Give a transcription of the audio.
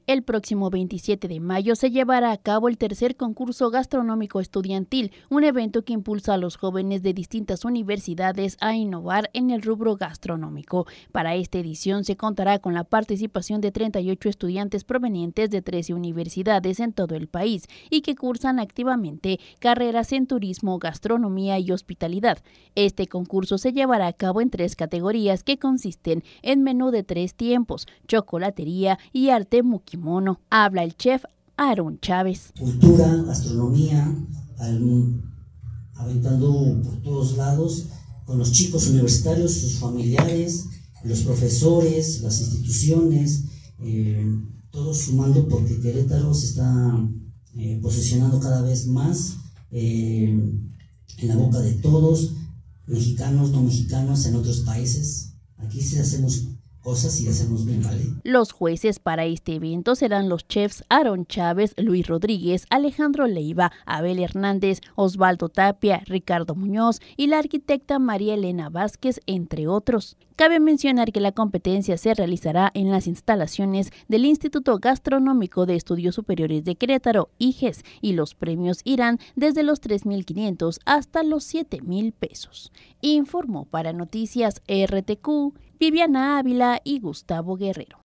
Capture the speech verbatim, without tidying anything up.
El próximo veintisiete de mayo se llevará a cabo el tercer concurso gastronómico estudiantil, un evento que impulsa a los jóvenes de distintas universidades a innovar en el rubro gastronómico. Para esta edición se contará con la participación de treinta y ocho estudiantes provenientes de trece universidades en todo el país y que cursan activamente carreras en turismo, gastronomía y hospitalidad. Este concurso se llevará a cabo en tres categorías que consisten en menú de tres tiempos, chocolatería y arte muquimono. Habla el chef Aaron Chávez. Cultura, gastronomía, al, aventando por todos lados con los chicos universitarios, sus familiares, los profesores, las instituciones, eh, todos sumando porque Querétaro se está eh, posicionando cada vez más eh, en la boca de todos, mexicanos, no mexicanos, en otros países. Aquí sí hacemos cosas y hacemos bien, ¿vale? Los jueces para este evento serán los chefs Aaron Chávez, Luis Rodríguez, Alejandro Leiva, Abel Hernández, Osvaldo Tapia, Ricardo Muñoz y la arquitecta María Elena Vázquez, entre otros. Cabe mencionar que la competencia se realizará en las instalaciones del Instituto Gastronómico de Estudios Superiores de Querétaro, I G E S, y los premios irán desde los tres mil quinientos hasta los siete mil pesos. Informó para Noticias R T Q Viviana Ávila y Gustavo Guerrero.